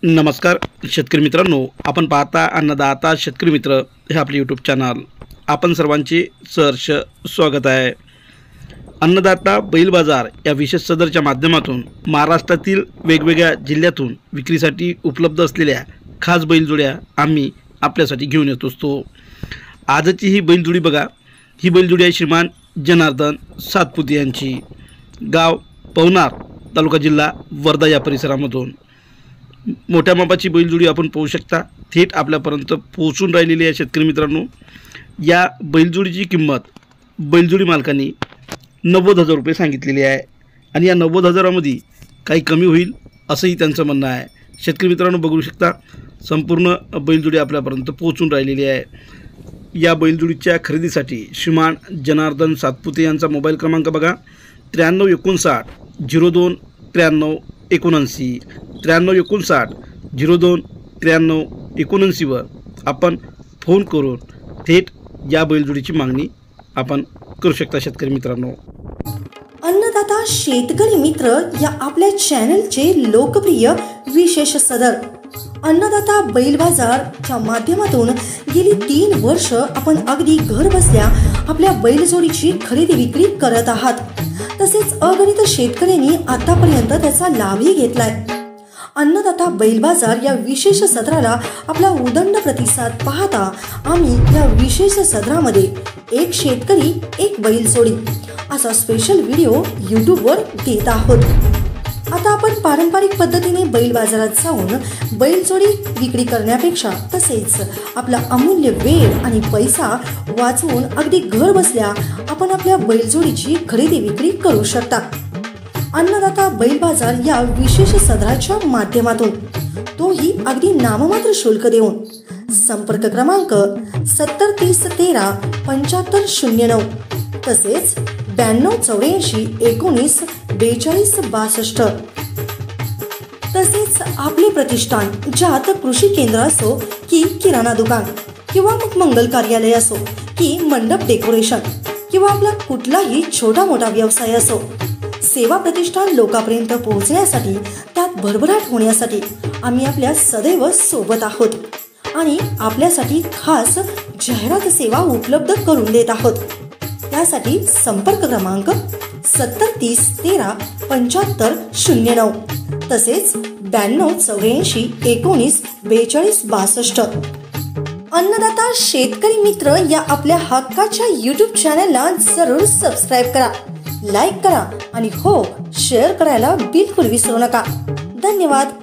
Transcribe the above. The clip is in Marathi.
नमस्कार शेतकरी मित्रांनो, आपण पाहता अन्नदाता शेतकरी मित्र हे आपले यूट्यूब चॅनल। आपण सर्वांचे सहर्ष स्वागत आहे। अन्नदाता बैल बाजार या विशेष सदरच्या माध्यमातून महाराष्ट्रातील वेगवेगळ्या जिल्ह्यातून विक्रीसाठी उपलब्ध असलेल्या खास बैलजोड्या आम्ही आपल्यासाठी घेऊन येत असतो। आजची ही बैलजोडी बघा, ही बैलजोडी आहे श्रीमान जनार्दन सातपुते यांची, गाव पवनार, तालुका जिल्हा वर्धा या परिसरामधून। मोठ्या मापाची बैलजोडी आपण पाहू शकता, थेट आपल्यापर्यंत पोहोचून राहिलेली आहे। शेतकरी मित्रांनो, या बैलजोडीची किंमत बैलजोडी मालकांनी 90,000 रुपये सांगितलेली आहे आणि या 90,000मध्ये काही कमी होईल असंही त्यांचं म्हणणं आहे। शेतकरी मित्रांनो, बघू शकता संपूर्ण बैलजोडी आपल्यापर्यंत पोहोचून राहिलेली आहे। या बैलजोडीच्या खरेदीसाठी श्रीमान जनार्दन सातपुते यांचा मोबाईल क्रमांक बघा, 9359 02 93 79 9359 02 93 79 वर आपण फोन करून थेट या बैलजोडीची मागणी आपण करू शकता। शेतकरी मित्रांनो, अन्नदाता शेतकरी मित्र या आपल्या चॅनलचे लोकप्रिय विशेष सदर अन्नदाता बैल बाजारच्या माध्यमातून गेली 3 वर्ष आपण अगदी घर बसल्या आपल्या बैलजोडीची खरेदी विक्री करत आहात। तसेच अगणित शेतकऱ्यांनी आतापर्यंत त्याचा लाभही घेतलाय। अन्नदाता बैल बाजार या विशेष सदराला आपला उदंड प्रतिसाद पाहता आम्ही या विशेष सदरामध्ये एक शेतकरी एक बैलजोडी असा स्पेशल व्हिडिओ यूट्यूबवर देत आहोत। आता आपण पारंपरिक पद्धतीने बैल बाजारात जाऊन बैलजोडी विक्री करण्यापेक्षा तसेच आपला अमूल्य वेळ आणि पैसा वाचवून अगदी घर बसल्या आपण आपल्या बैलजोडीची खरेदी विक्री करू शकता। अन्नदाता बैल बाजार या विशेष सदराच्या माध्यमातून, तोही अगदी नाममात्र शुल्क देऊन। संपर्क क्रमांक 70 30 13 75 09 तसेच 92 84 19 42 62। तसेच आपले प्रतिष्ठान ज्यात कृषी केंद्र असो की किराणा दुकान किंवा मग मंगल कार्यालय असो की मंडप डेकोरेशन किंवा आपला कुठलाही छोटा मोठा व्यवसाय असो, सेवा प्रतिष्ठान लोकांपर्यंत पोहोचण्यासाठी त्यात भरभराट होण्यासाठी आम्ही आपल्या सदैव सोबत आहोत आणि आपल्यासाठी खास जाहिरात सेवा उपलब्ध करून देत आहोत। त्यासाठी संपर्क क्रमांक 70 30 13 75 09 तसेच 92 84 19 42 62। अन्नदाता शेतकरी मित्र या आपल्या हक्काच्या यूट्यूब चॅनलला जरूर सबस्क्राईब करा, लाईक करा आणि हो शेअर करायला बिलकुल विसरू नका। धन्यवाद।